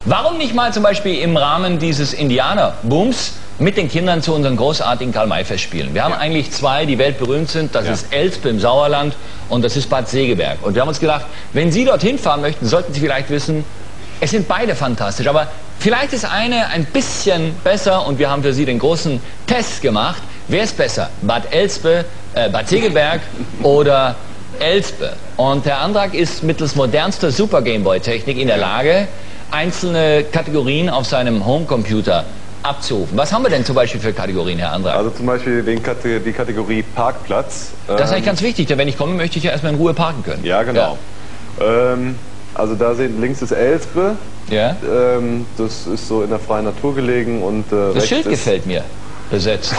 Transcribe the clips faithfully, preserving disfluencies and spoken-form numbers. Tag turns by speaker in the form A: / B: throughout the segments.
A: Warum nicht mal zum Beispiel im Rahmen dieses Indianerbooms mit den Kindern zu unseren großartigen Karl-May-Festspielen? Wir haben ja. eigentlich zwei, die weltberühmt sind. Das ja. ist Elspe im Sauerland und das ist Bad Segeberg. Und wir haben uns gedacht, wenn Sie dorthin fahren möchten, sollten Sie vielleicht wissen, es sind beide fantastisch. Aber vielleicht ist eine ein bisschen besser und wir haben für Sie den großen Test gemacht. Wer ist besser? Bad Elspe, äh, Bad Segeberg oder Elspe? Und der Antrag ist mittels modernster Super Gameboy-Technik in der Lage, einzelne Kategorien auf seinem Homecomputer abzurufen. Was haben wir denn zum Beispiel für Kategorien, Herr Andrack?
B: Also zum Beispiel den Kate die Kategorie Parkplatz.
A: Das ist eigentlich ganz wichtig, denn wenn ich komme, möchte ich ja erstmal in Ruhe parken können.
B: Ja, genau. Ja. Ähm, also da sehen links ist Elspe.
A: Ja.
B: Ähm, das ist so in der freien Natur gelegen und äh,
A: das Schild gefällt mir. Besetzt.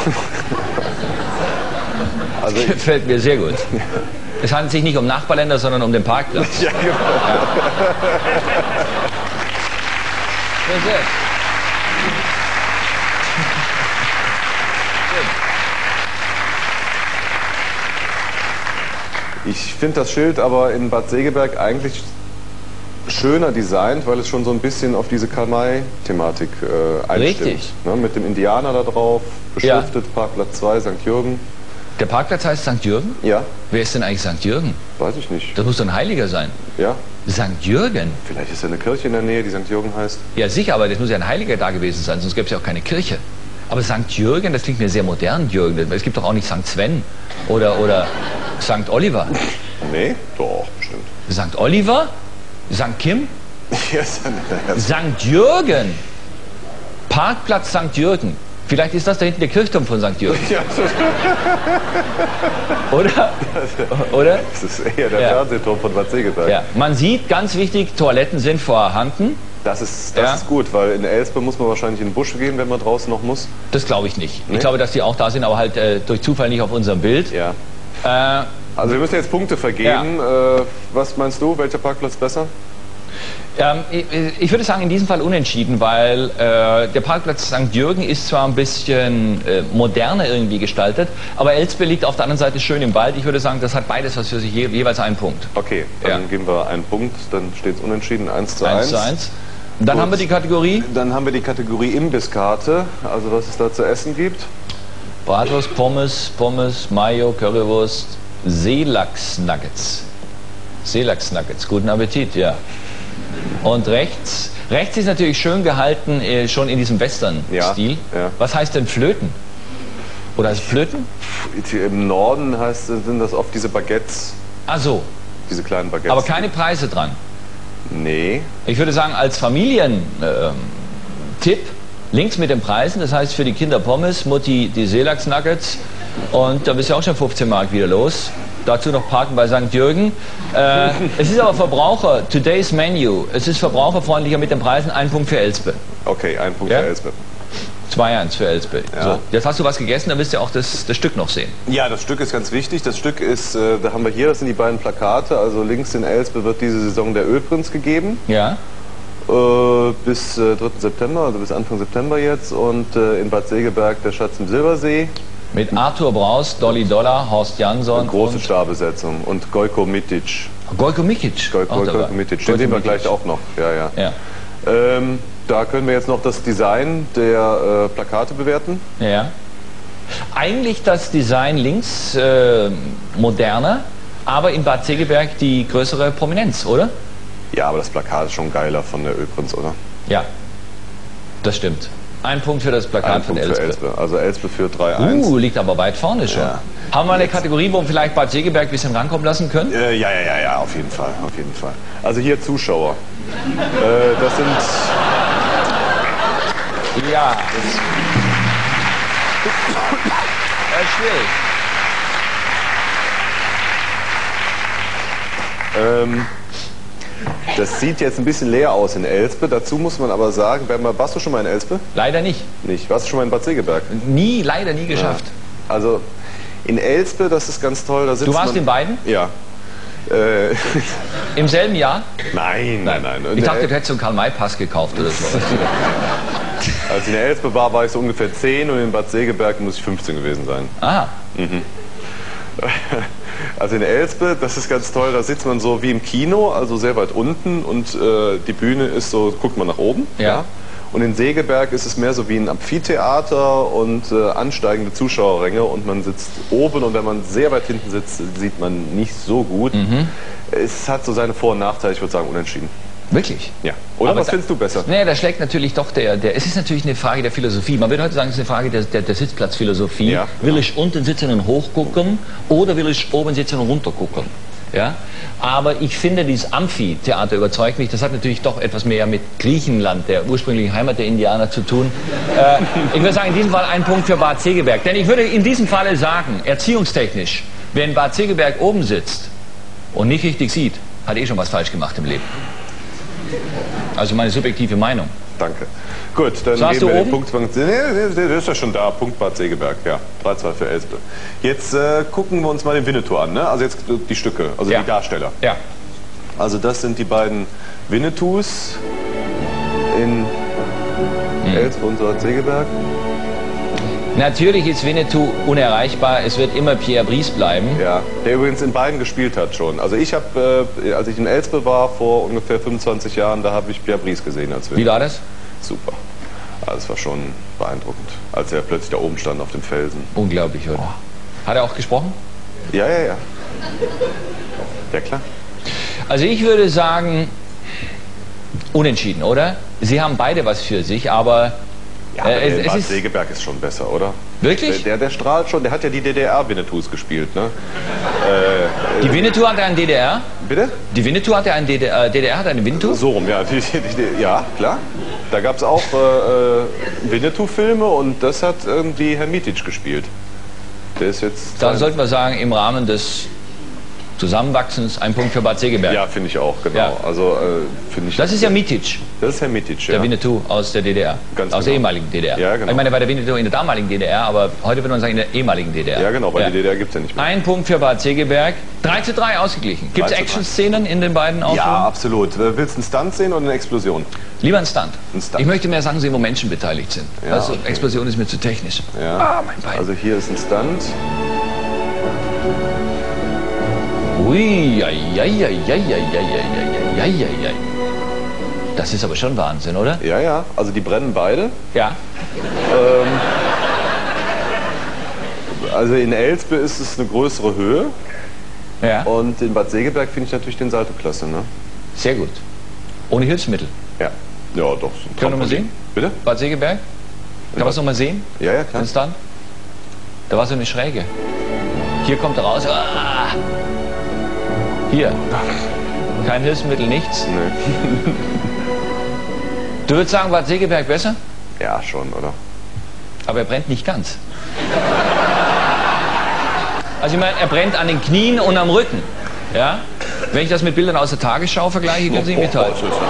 A: Also das gefällt mir sehr gut. Es handelt sich nicht um Nachbarländer, sondern um den Parkplatz. Ja, genau. Ja.
B: Ich finde das Schild aber in Bad Segeberg eigentlich schöner designt, weil es schon so ein bisschen auf diese Karl-May-Thematik äh, einstimmt.
A: Richtig.
B: Ne, mit dem Indianer da drauf, beschriftet, ja. Parkplatz zwei, Sankt Jürgen.
A: Der Parkplatz heißt Sankt Jürgen?
B: Ja.
A: Wer ist denn eigentlich Sankt Jürgen?
B: Weiß ich nicht.
A: Das muss doch ein Heiliger sein.
B: Ja.
A: Sankt Jürgen?
B: Vielleicht ist ja eine Kirche in der Nähe, die Sankt Jürgen heißt.
A: Ja, sicher, aber das muss ja ein Heiliger da gewesen sein, sonst gäbe es ja auch keine Kirche. Aber Sankt Jürgen, das klingt mir sehr modern, Jürgen. Es gibt doch auch nicht Sankt Sven oder, oder Sankt Oliver.
B: Nee, doch, bestimmt.
A: Sankt Oliver? Sankt Kim?
B: Ja,
A: Sankt Jürgen? Parkplatz Sankt Jürgen. Vielleicht ist das da hinten der Kirchturm von Sankt Jürgen. Ja. Oder? Oder?
B: Das ist eher der ja. Fernsehturm von Bad Segeberg.
A: Ja. Man sieht, ganz wichtig, Toiletten sind vorhanden.
B: Das ist, das ja. ist gut, weil in Elspe muss man wahrscheinlich in den Busch gehen, wenn man draußen noch muss.
A: Das glaube ich nicht.
B: Nee?
A: Ich glaube, dass die auch da sind, aber halt äh, durch Zufall nicht auf unserem Bild.
B: Ja.
A: Äh,
B: also wir müssen jetzt Punkte vergeben. Ja. Äh, was meinst du, welcher Parkplatz besser?
A: Ähm, ich, ich würde sagen, in diesem Fall unentschieden, weil äh, der Parkplatz Sankt Jürgen ist zwar ein bisschen äh, moderner irgendwie gestaltet, aber Elspe liegt auf der anderen Seite schön im Wald. Ich würde sagen, das hat beides was für sich, je, jeweils einen Punkt.
B: Okay, dann ja. geben wir einen Punkt, dann steht es unentschieden, eins zu eins.
A: eins zu eins. Dann Gut. haben wir die Kategorie?
B: Dann haben wir die Kategorie Imbisskarte, also was es da zu essen gibt.
A: Bratwurst, Pommes, Pommes, Mayo, Currywurst, Seelachs-Nuggets. Seelachs-Nuggets, guten Appetit, ja. Und rechts, rechts ist natürlich schön gehalten, äh, schon in diesem Western-Stil.
B: Ja, ja.
A: Was heißt denn Flöten? Oder heißt Flöten?
B: Im Norden heißt, sind das oft diese Baguettes.
A: Ach so.
B: Diese kleinen Baguettes.
A: Aber keine Preise dran?
B: Nee.
A: Ich würde sagen, als Familientipp, äh, links mit den Preisen, das heißt für die Kinder Pommes, Mutti die Seelachs-Nuggets und da bist du auch schon fünfzehn Mark wieder los. Dazu noch parken bei Sankt Jürgen. Äh, es ist aber Verbraucher, today's Menu. Es ist verbraucherfreundlicher mit den Preisen, ein Punkt für Elspe.
B: Okay, ein Punkt
A: ja?
B: für Elspe.
A: zwei eins für Elspe.
B: Ja.
A: So, jetzt hast du was gegessen, dann wirst du auch das, das Stück noch sehen.
B: Ja, das Stück ist ganz wichtig. Das Stück ist, äh, da haben wir hier, das sind die beiden Plakate. Also links in Elspe wird diese Saison der Ölprinz gegeben.
A: Ja.
B: Äh, bis äh, dritten September, also bis Anfang September jetzt. Und äh, in Bad Segeberg der Schatz im Silbersee.
A: Mit Arthur Braus, Dolly Dollar, Horst Jansson.
B: Eine große Starbesetzung. Und Gojko Mitic.
A: Gojko Mitic?
B: Gojko, Gojko Mitic. Den sehen wir gleich auch noch. Ja, ja.
A: ja.
B: Ähm, da können wir jetzt noch das Design der äh, Plakate bewerten.
A: Ja. Eigentlich das Design links äh, moderner, aber in Bad Segeberg die größere Prominenz, oder?
B: Ja, aber das Plakat ist schon geiler von der Ölprinz, oder?
A: Ja, das stimmt. Ein Punkt für das Plakat
B: Ein
A: von
B: Punkt
A: Elspe.
B: Für Elspe. Also Elspe führt drei eins.
A: Uh, liegt aber weit vorne schon. Ja. Haben wir eine Kategorie, wo wir vielleicht Bad Segeberg ein bisschen rankommen lassen können?
B: Äh, ja, ja, ja, ja, auf jeden Fall, auf jeden Fall. Also hier Zuschauer. äh, das sind...
A: Ja. Das ist schwierig.
B: Ähm... Das sieht jetzt ein bisschen leer aus in Elspe. Dazu muss man aber sagen, warst du schon mal in Elspe?
A: Leider nicht.
B: Nicht. Warst du schon mal in Bad Segeberg?
A: Nie, leider nie geschafft.
B: Ja. Also in Elspe, das ist ganz toll. Da sitzt
A: du warst
B: man,
A: in beiden?
B: Ja. Äh,
A: Im selben Jahr?
B: Nein, nein, nein.
A: nein. Ich dachte, du hättest so einen Karl-May-Pass gekauft oder so.
B: Als ich in der Elspe war, war ich so ungefähr zehn und in Bad Segeberg muss ich fünfzehn gewesen sein.
A: Aha.
B: Mhm. Also in Elspe, das ist ganz toll, da sitzt man so wie im Kino, also sehr weit unten und äh, die Bühne ist so, guckt man nach oben.
A: Ja.
B: Ja. Und in Segeberg ist es mehr so wie ein Amphitheater und äh, ansteigende Zuschauerränge und man sitzt oben und wenn man sehr weit hinten sitzt, sieht man nicht so gut. Mhm. Es hat so seine Vor- und Nachteile, ich würde sagen unentschieden.
A: Wirklich?
B: Ja. Oder
A: aber
B: was
A: da,
B: findest du besser?
A: Naja, da schlägt natürlich doch der, der, es ist natürlich eine Frage der Philosophie. Man würde heute sagen, es ist eine Frage der, der, der Sitzplatzphilosophie. Ja. Will ich unten sitzen und hochgucken oder will ich oben sitzen und runtergucken? Ja? Aber ich finde, dieses Amphitheater überzeugt mich. Das hat natürlich doch etwas mehr mit Griechenland, der ursprünglichen Heimat der Indianer, zu tun. Äh, ich würde sagen, in diesem Fall ein Punkt für Bad Segeberg. Denn ich würde in diesem Falle sagen, erziehungstechnisch, wer in Bad Segeberg oben sitzt und nicht richtig sieht, hat eh schon was falsch gemacht im Leben. Also meine subjektive Meinung.
B: Danke. Gut, dann
A: so,
B: geben wir
A: oben?
B: den Punkt. Nee, nee, der ist ja schon da. Punkt Bad Segeberg, ja. drei zwei für Elspe. Jetzt äh, gucken wir uns mal den Winnetou an, ne? Also jetzt die Stücke, also
A: ja.
B: die Darsteller.
A: Ja.
B: Also das sind die beiden Winnetous in hm. Elspe und Bad Segeberg.
A: Natürlich ist Winnetou unerreichbar. Es wird immer Pierre Brice bleiben.
B: Ja, der übrigens in beiden gespielt hat schon. Also ich habe, äh, als ich in Elspe war vor ungefähr fünfundzwanzig Jahren, da habe ich Pierre Brice gesehen als Winnetou.
A: Wie war das?
B: Super. Also es war schon beeindruckend, als er plötzlich da oben stand auf dem Felsen.
A: Unglaublich, oder? Hat er auch gesprochen?
B: Ja, ja, ja. Ja, klar.
A: Also ich würde sagen, unentschieden, oder? Sie haben beide was für sich, aber...
B: Ja, aber äh, der Bad Segeberg ist schon besser, oder?
A: Wirklich?
B: Der, der, der strahlt schon, der hat ja die D D R-Winnetous gespielt, ne?
A: Äh, die Winnetou hatte einen D D R?
B: Bitte?
A: Die Winnetou hatte einen D D R, D D R hat einen Winnetou?
B: So rum, ja. Die, die, die, ja, klar. Da gab es auch äh, Winnetou-Filme und das hat irgendwie Herr Mitic gespielt. Der ist jetzt...
A: Dann sollten wir sagen, im Rahmen des Zusammenwachsens ein Punkt für Bad Segeberg.
B: Ja, finde ich auch, genau.
A: Ja.
B: Also, äh, finde ich...
A: Das ist ja Mitic.
B: Das ist Herr Mitic, ja.
A: Der Winnetou aus der D D R.
B: Ganz
A: aus
B: genau.
A: der ehemaligen D D R.
B: Ja, genau.
A: Ich meine, war der Winnetou in der damaligen D D R, aber heute würde man sagen in der ehemaligen D D R.
B: Ja, genau, weil
A: ja.
B: die D D R gibt es ja nicht mehr.
A: Ein Punkt für Bad Segeberg. drei zu drei ausgeglichen. Gibt es Action-Szenen in den beiden Aufführungen?
B: Ja, absolut. Willst du einen Stunt sehen oder eine Explosion?
A: Lieber ein Stunt.
B: Ein Stunt.
A: Ich möchte mehr sagen, Sie, wo Menschen beteiligt sind.
B: Ja,
A: also
B: okay.
A: Explosion ist mir zu technisch.
B: Ja.
A: Ah, mein Bein.
B: Also hier ist ein Stunt.
A: Ui, ja, ja, ja, ja, ja, ja, ja, ja, ja, ja. Das ist aber schon Wahnsinn, oder?
B: Ja, ja. Also die brennen beide.
A: Ja.
B: Ähm, also in Elspe ist es eine größere Höhe.
A: Ja.
B: Und in Bad Segeberg finde ich natürlich den Salto klasse, ne?
A: Sehr gut. Ohne Hilfsmittel.
B: Ja. Ja, doch.
A: Können wir mal sehen?
B: Bitte?
A: Bad Segeberg? Kann man es noch mal sehen?
B: Ja, ja, klar.
A: Den Stunt? Da war so eine Schräge. Hier kommt er raus. Ah! Hier. Kein Hilfsmittel, nichts.
B: Nee.
A: Du würdest sagen, Bad Segeberg besser?
B: Ja, schon, oder?
A: Aber er brennt nicht ganz. Also ich meine, er brennt an den Knien und am Rücken. Ja? Wenn ich das mit Bildern aus der Tagesschau vergleiche, können Sie ihn mithalten.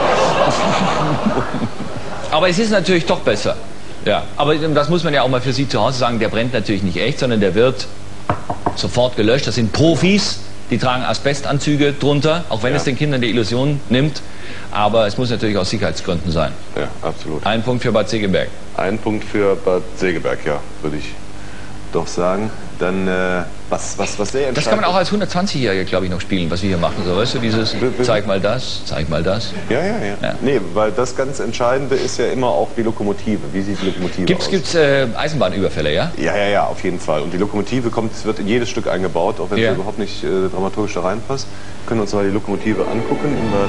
A: Aber es ist natürlich doch besser. Ja. Aber das muss man ja auch mal für Sie zu Hause sagen, der brennt natürlich nicht echt, sondern der wird sofort gelöscht. Das sind Profis, die tragen Asbestanzüge drunter, auch wenn
B: ja.
A: es den Kindern die Illusion nimmt. Aber es muss natürlich aus Sicherheitsgründen sein.
B: Ja, absolut.
A: Ein Punkt für Bad Segeberg.
B: Ein Punkt für Bad Segeberg, ja, würde ich doch sagen. Dann, äh, was, was, was sehr entscheidend
A: Das kann man auch als hundertzwanzigjähriger, glaube ich, noch spielen, was wir hier machen. So, weißt du, dieses, zeig mal das, zeig mal das.
B: Ja, ja, ja, ja. Nee, weil das ganz Entscheidende ist ja immer auch die Lokomotive. Wie sieht die Lokomotive
A: Gibt's,
B: aus?
A: Gibt es äh, Eisenbahnüberfälle, ja?
B: Ja, ja, ja, auf jeden Fall. Und die Lokomotive kommt, es wird in jedes Stück eingebaut, auch wenn
A: ja.
B: es überhaupt nicht äh, dramaturgisch da reinpasst. Wir können uns mal die Lokomotive angucken. In Bad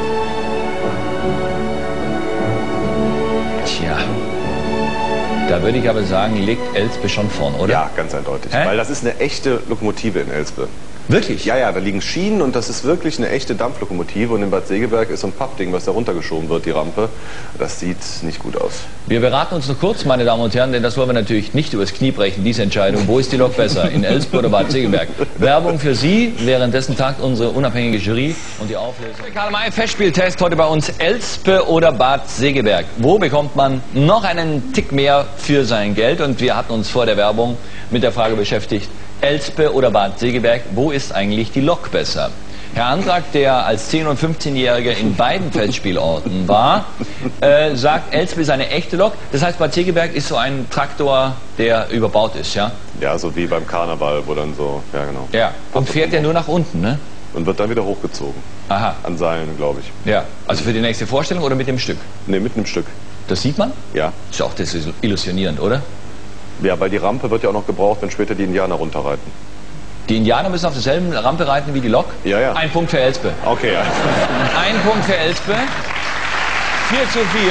A: Tja. Da würde ich aber sagen, liegt Elspe schon vorn, oder?
B: Ja, ganz eindeutig.
A: Hä?
B: Weil das ist eine echte Lokomotive in Elspe.
A: Wirklich?
B: Ja, ja, da liegen Schienen und das ist wirklich eine echte Dampflokomotive. Und in Bad Segeberg ist so ein Pappding, was da runtergeschoben wird, die Rampe. Das sieht nicht gut aus.
A: Wir beraten uns noch kurz, meine Damen und Herren, denn das wollen wir natürlich nicht übers Knie brechen, diese Entscheidung. Wo ist die Lok besser, in Elspe oder Bad Segeberg? Werbung für Sie, währenddessen tagt unsere unabhängige Jury und die Auflösung. Karl-May Festspieltest heute bei uns, Elspe oder Bad Segeberg. Wo bekommt man noch einen Tick mehr für sein Geld? Und wir hatten uns vor der Werbung mit der Frage beschäftigt, Elspe oder Bad Segeberg, wo ist eigentlich die Lok besser? Herr Antrag, der als zehn- und fünfzehnjähriger in beiden Festspielorten war, äh, sagt, Elspe ist eine echte Lok. Das heißt, Bad Segeberg ist so ein Traktor, der überbaut ist, ja?
B: Ja, so wie beim Karneval, wo dann so, ja genau.
A: Ja, und fährt ja nur nach unten, ne?
B: Und wird dann wieder hochgezogen.
A: Aha.
B: An Seilen, glaube ich.
A: Ja, also für die nächste Vorstellung oder mit dem Stück?
B: Ne, mit einem Stück.
A: Das sieht man?
B: Ja.
A: Ist auch desillusionierend, oder?
B: Ja, weil die Rampe wird ja auch noch gebraucht, wenn später die Indianer runterreiten.
A: Die Indianer müssen auf derselben Rampe reiten wie die Lok?
B: Ja, ja.
A: Ein Punkt für Elspe.
B: Okay, ja.
A: Ein Punkt für Elspe. vier zu vier.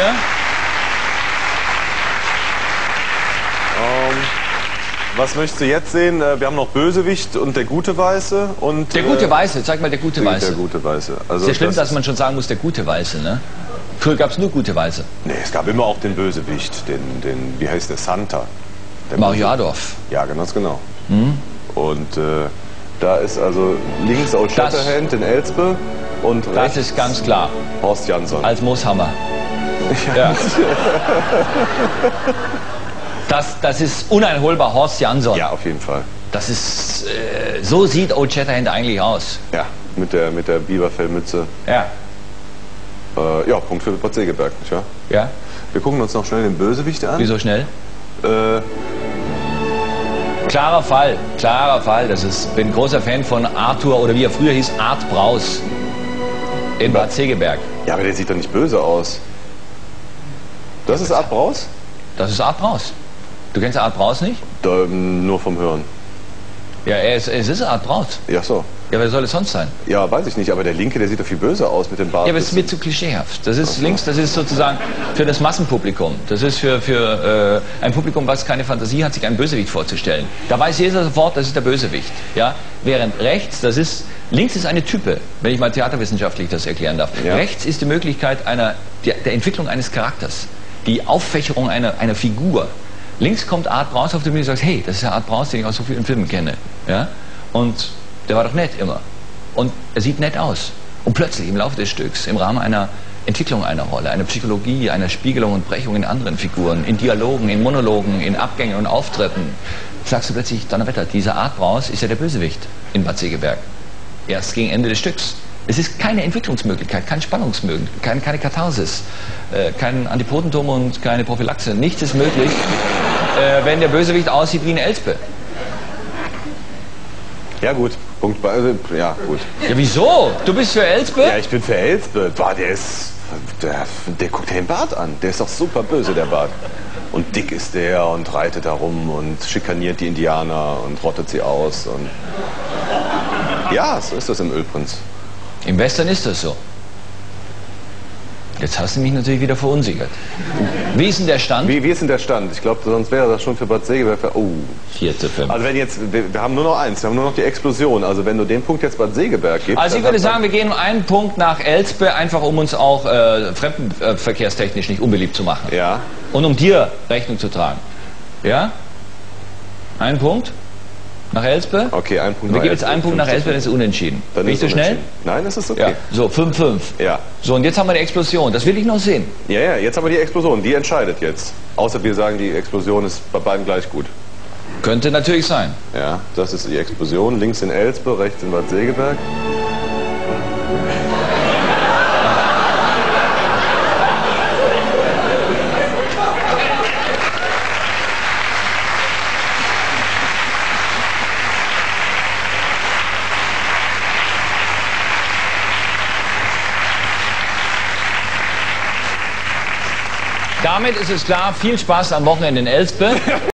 B: Ähm, was möchtest du jetzt sehen? Wir haben noch Bösewicht und der gute Weiße. Und,
A: Der gute
B: äh,
A: Weiße, zeig mal der gute Weiße.
B: Der gute Weiße. Also
A: Sehr schlimm,
B: das
A: dass man schon sagen muss, der gute Weiße, ne? Früher gab es nur gute Weiße.
B: Nee, es gab immer auch den Bösewicht, den, den wie heißt der, Santa. Der
A: Mario Adolf.
B: Ja, ganz genau.
A: Hm?
B: Und äh, da ist also links Old Shatterhand in Elspe und
A: Das
B: rechts
A: ist ganz klar.
B: Horst Jansson.
A: Als Mooshammer. Ja. Das, das ist uneinholbar Horst Jansson.
B: Ja, auf jeden Fall.
A: Das ist, äh, so sieht Old Shatterhand eigentlich aus.
B: Ja, mit der, mit der Biberfellmütze.
A: Ja.
B: Äh, ja, Punkt für Bad Segeberg, nicht wahr?
A: Ja.
B: Wir gucken uns noch schnell den Bösewicht an.
A: Wieso schnell?
B: Äh,
A: Klarer Fall, klarer Fall. Das ist, bin großer Fan von Arthur, oder wie er früher hieß, Art Braus in Bad Segeberg.
B: ja, aber der sieht doch nicht böse aus. Das ist Art Braus?
A: Das ist Art Braus. Du kennst Art Braus nicht?
B: Da, ähm, nur vom Hören.
A: Ja, er ist, es ist Art Braus.
B: Ja, so.
A: Ja, wer soll es sonst sein?
B: Ja, weiß ich nicht, aber der Linke, der sieht doch viel böser aus mit dem Bart.
A: Ja, aber es ist mir zu klischeehaft. Das ist links, das ist sozusagen für das Massenpublikum. Das ist für, für äh, ein Publikum, was keine Fantasie hat, sich einen Bösewicht vorzustellen. Da weiß jeder sofort, das ist der Bösewicht. Ja? Während rechts, das ist, links ist eine Type, wenn ich mal theaterwissenschaftlich das erklären darf.
B: Ja.
A: Rechts ist die Möglichkeit einer, der, der Entwicklung eines Charakters, die Auffächerung einer, einer Figur. Links kommt Art Braus auf die Bühne und sagt, hey, das ist ja Art Braus, den ich aus so vielen Filmen kenne. Ja? Und der war doch nett immer. Und er sieht nett aus. Und plötzlich im Laufe des Stücks, im Rahmen einer Entwicklung einer Rolle, einer Psychologie, einer Spiegelung und Brechung in anderen Figuren, in Dialogen, in Monologen, in Abgängen und Auftritten, sagst du plötzlich, Donnerwetter, dieser Art Braus ist ja der Bösewicht in Bad Segeberg. Erst gegen Ende des Stücks. Es ist keine Entwicklungsmöglichkeit, keine Spannungsmöglichkeit, keine, keine Katharsis, äh, kein Antipodentum und keine Prophylaxe. Nichts ist möglich, äh, wenn der Bösewicht aussieht wie ein Elspe.
B: Ja, gut. Punkt bei, also, ja, gut.
A: Ja, wieso? Du bist für Elspe?
B: Ja, ich bin für Elspe. Boah, der ist, der, der guckt den Bart an. Der ist doch super böse, der Bart. Und dick ist der und reitet da rum und schikaniert die Indianer und rottet sie aus. Und ja, so ist das im Ölprinz.
A: Im Western ist das so. Jetzt hast du mich natürlich wieder verunsichert. Wie ist denn der Stand?
B: Wie, wie ist denn der Stand? Ich glaube, sonst wäre das schon für Bad Segeberg. Oh.
A: vier zu fünf.
B: Also wenn jetzt, wir, wir haben nur noch eins, wir haben nur noch die Explosion. Also wenn du den Punkt jetzt Bad Segeberg gibst...
A: Also ich würde sagen, wir gehen um einen Punkt nach Elspe, einfach um uns auch äh, fremdenverkehrstechnisch nicht unbeliebt zu machen.
B: Ja.
A: Und um dir Rechnung zu tragen. Ja? Ein Punkt nach Elspe.
B: Okay, ein Punkt
A: Wir
B: nach
A: geben jetzt
B: Elspe.
A: einen Punkt nach Elspe, das ist unentschieden.
B: Dann
A: Bin
B: ist
A: ich so schnell?
B: unentschieden. Nein, das ist okay.
A: Ja. So, fünf fünf.
B: Ja.
A: So, und jetzt haben wir die Explosion. Das will ich noch sehen.
B: Ja, ja, jetzt haben wir die Explosion. Die entscheidet jetzt. Außer wir sagen, die Explosion ist bei beiden gleich gut.
A: Könnte natürlich sein.
B: Ja, das ist die Explosion. Links in Elspe, rechts in Bad Segeberg.
A: Damit ist es klar, viel Spaß am Wochenende in Elspe.